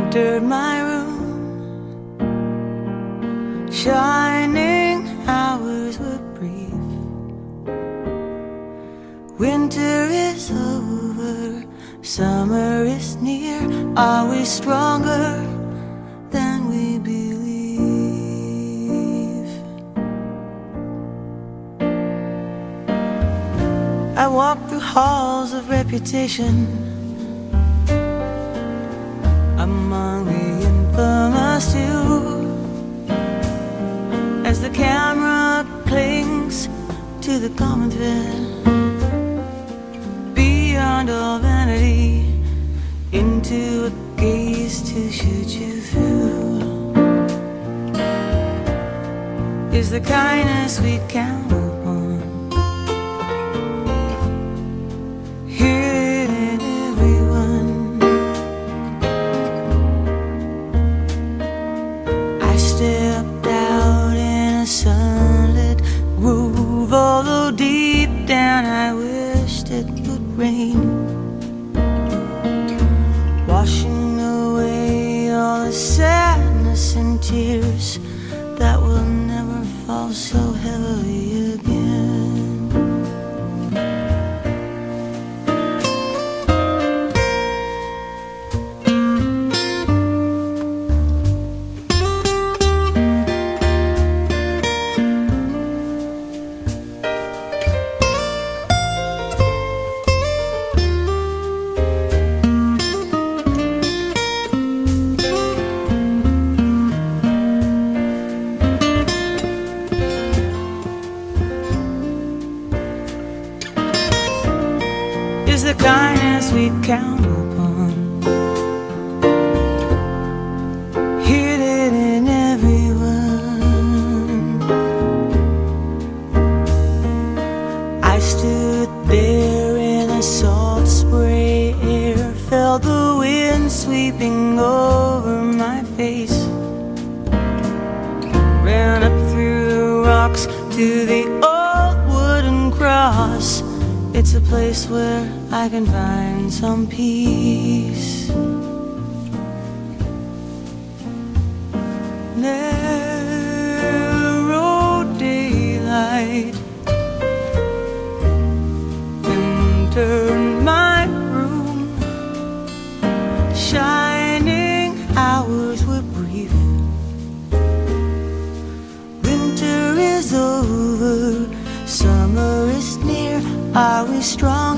entered my room. Shining hours were brief. Winter is over, summer is near. Are we stronger than we believe? I walk through halls of reputation, among the infamous too, as the camera clings to the common thread. Beyond all vanity, into a gaze to shoot you through, is the kindness we count upon. Hear it in everyone. I stepped out in a sunlit groove, although deep down I wished it would rain, washing away all the sadness and tears that will never fall so heavily again. Is the kindness we count upon. Hear it in everyone. I stood there in the salt spray air, felt the wind sweeping over my face, ran up through the rocks to the old wooden cross. It's a place where I can find some peace. Narrow daylight entered my room. Shining hours were brief. Winter is over, summer is near. Are we strong